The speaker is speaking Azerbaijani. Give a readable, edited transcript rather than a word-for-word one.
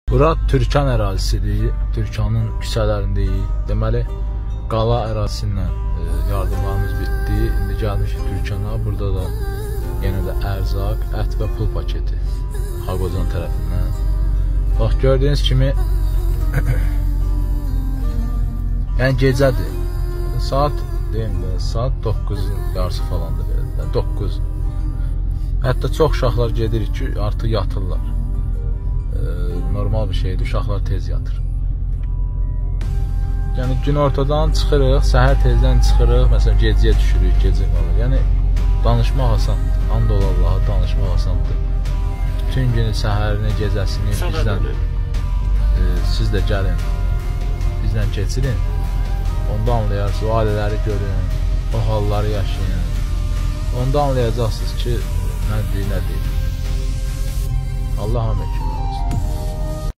Bura Türkan ərazisidir. Türkanın küçələrindəyik. Deməli, qala ərazisindən yardımlarımız bitdi. İndi gəlmişik Türkana. Burada da yenə də ərzaq, ət və pul paketi Haqocan tərəfindən. Bax, gördüyünüz kimi yəni gecədir. Saat deyim də, saat 9-un yarısı falandır belə. 9. Hətta çox uşaqlar gedir ki, artıq yatırlar. Normal bir şeydir, uşaqlar tez yatır. Yəni gün ortadan çıxırıq, səhər tezdən çıxırıq, məsələn gecəyə düşürük, gecə qalır. Yəni danışmaq asandır. And ol Allaha, danışmaq asandır. Bütün günü, səhərini, gecəsini bizdən siz də gəlin, bizdən keçirin. Onda anlayarsınız, o ailələri görün, o halları yaşayın. Onda anlayacaqsınız ki, nə deyil. Allah hamı kimi olsun.